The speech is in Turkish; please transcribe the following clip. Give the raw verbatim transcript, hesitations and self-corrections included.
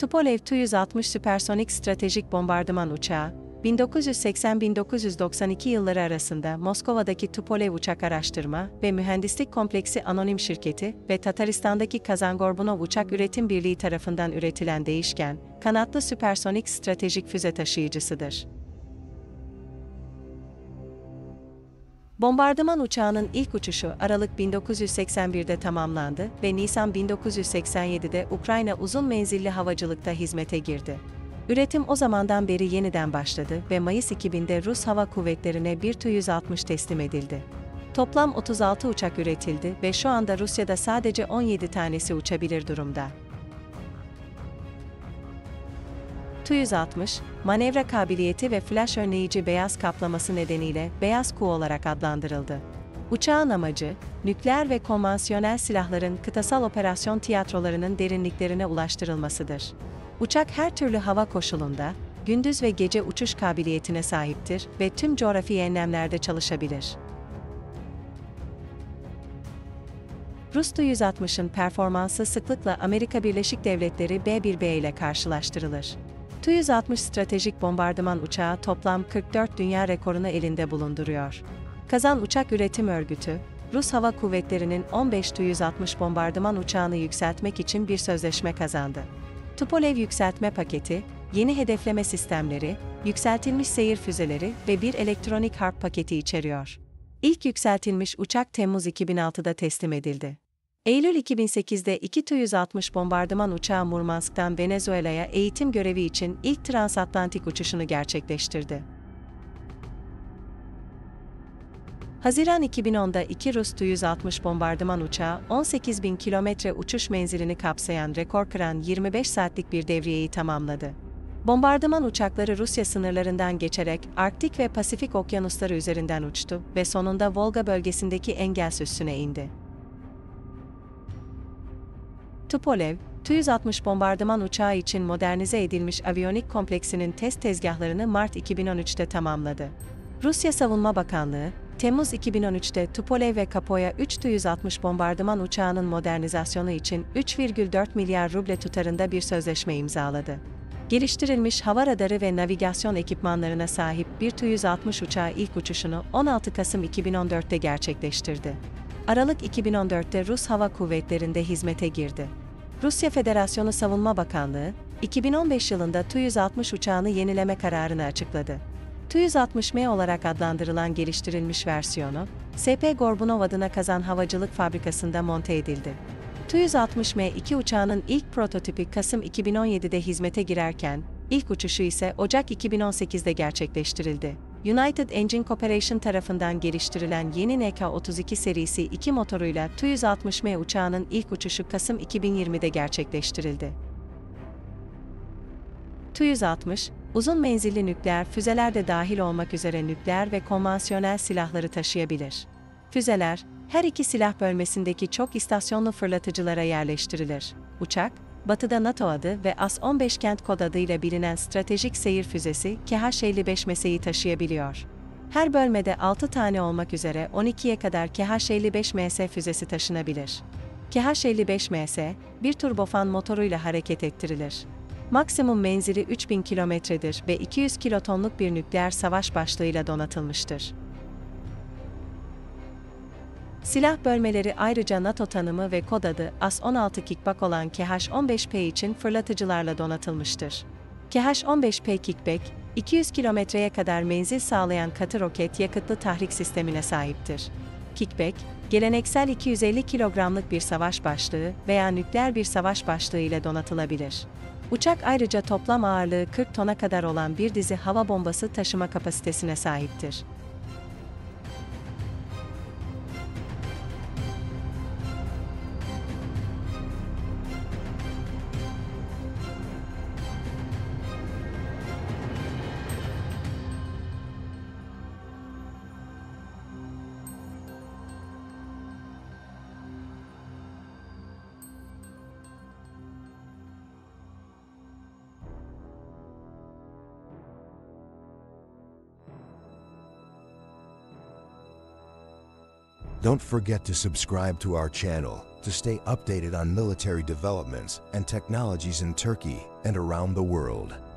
Tupolev Tu yüz altmış süpersonik stratejik bombardıman uçağı, bin dokuz yüz seksen - bin dokuz yüz doksan iki yılları arasında Moskova'daki Tupolev Uçak Araştırma ve Mühendislik Kompleksi Anonim Şirketi ve Tataristan'daki Kazangorbunov Uçak Üretim Birliği tarafından üretilen değişken, kanatlı süpersonik stratejik füze taşıyıcısıdır. Bombardıman uçağının ilk uçuşu Aralık bin dokuz yüz seksen bir'de tamamlandı ve Nisan bin dokuz yüz seksen yedi'de Ukrayna uzun menzilli havacılıkta hizmete girdi. Üretim o zamandan beri yeniden başladı ve Mayıs iki bin'de Rus Hava Kuvvetleri'ne bir Tu yüz altmış teslim edildi. Toplam otuz altı uçak üretildi ve şu anda Rusya'da sadece on yedi tanesi uçabilir durumda. Tu yüz altmış, manevra kabiliyeti ve flash önleyici beyaz kaplaması nedeniyle Beyaz Kuğu olarak adlandırıldı. Uçağın amacı, nükleer ve konvansiyonel silahların kıtasal operasyon tiyatrolarının derinliklerine ulaştırılmasıdır. Uçak her türlü hava koşulunda, gündüz ve gece uçuş kabiliyetine sahiptir ve tüm coğrafi enlemlerde çalışabilir. Rus Tu yüz altmış'ın performansı sıklıkla Amerika Birleşik Devletleri B bir B ile karşılaştırılır. Tu yüz altmış stratejik bombardıman uçağı toplam kırk dört dünya rekorunu elinde bulunduruyor. Kazan Uçak Üretim Örgütü, Rus Hava Kuvvetleri'nin on beş Tu yüz altmış bombardıman uçağını yükseltmek için bir sözleşme kazandı. Tupolev yükseltme paketi, yeni hedefleme sistemleri, yükseltilmiş seyir füzeleri ve bir elektronik harp paketi içeriyor. İlk yükseltilmiş uçak Temmuz iki bin altı'da teslim edildi. Eylül iki bin sekiz'de iki Tu yüz altmış bombardıman uçağı Murmansk'tan Venezuela'ya eğitim görevi için ilk transatlantik uçuşunu gerçekleştirdi. Haziran iki bin on'da iki Rus Tu yüz altmış bombardıman uçağı on sekiz bin kilometre uçuş menzilini kapsayan rekor kıran yirmi beş saatlik bir devriyeyi tamamladı. Bombardıman uçakları Rusya sınırlarından geçerek Arktik ve Pasifik okyanusları üzerinden uçtu ve sonunda Volga bölgesindeki Engels üssüne indi. Tupolev, Tu yüz altmış bombardıman uçağı için modernize edilmiş aviyonik kompleksinin test tezgahlarını Mart iki bin on üç'te tamamladı. Rusya Savunma Bakanlığı, Temmuz iki bin on üç'te Tupolev ve Kapoya üç Tu yüz altmış bombardıman uçağının modernizasyonu için üç virgül dört milyar ruble tutarında bir sözleşme imzaladı. Geliştirilmiş hava radarı ve navigasyon ekipmanlarına sahip bir Tu yüz altmış uçağı ilk uçuşunu on altı Kasım iki bin on dört'te gerçekleştirdi. Aralık iki bin on dört'te Rus Hava Kuvvetleri'nde hizmete girdi. Rusya Federasyonu Savunma Bakanlığı, iki bin on beş yılında Tu yüz altmış uçağını yenileme kararını açıkladı. Tu yüz altmış M olarak adlandırılan geliştirilmiş versiyonu, S P Gorbunov adına Kazan Havacılık Fabrikası'nda monte edildi. Tu yüz altmış M iki uçağının ilk prototipi Kasım iki bin on yedi'de hizmete girerken, ilk uçuşu ise Ocak iki bin on sekiz'de gerçekleştirildi. United Engine Corporation tarafından geliştirilen yeni N K otuz iki serisi iki motoruyla Tu yüz altmış M uçağının ilk uçuşu Kasım iki bin yirmi'de gerçekleştirildi. Tu yüz altmış, uzun menzilli nükleer füzeler de dahil olmak üzere nükleer ve konvansiyonel silahları taşıyabilir. Füzeler, her iki silah bölmesindeki çok istasyonlu fırlatıcılara yerleştirilir. Uçak, batıda NATO adı ve A S on beş Kent kod adıyla bilinen stratejik seyir füzesi K H elli beş M S'yi taşıyabiliyor. Her bölmede altı tane olmak üzere on iki'ye kadar K H elli beş M S füzesi taşınabilir. K H elli beş M S, bir turbofan motoruyla hareket ettirilir. Maksimum menzili üç bin kilometredir ve iki yüz kilotonluk bir nükleer savaş başlığıyla donatılmıştır. Silah bölmeleri ayrıca NATO tanımı ve kod adı A S on altı Kickback olan K H on beş P için fırlatıcılarla donatılmıştır. K H on beş P Kickback, iki yüz kilometreye kadar menzil sağlayan katı roket yakıtlı tahrik sistemine sahiptir. Kickback, geleneksel iki yüz elli kilogramlık bir savaş başlığı veya nükleer bir savaş başlığı ile donatılabilir. Uçak ayrıca toplam ağırlığı kırk tona kadar olan bir dizi hava bombası taşıma kapasitesine sahiptir. Don't forget to subscribe to our channel to stay updated on military developments and technologies in Turkey and around the world.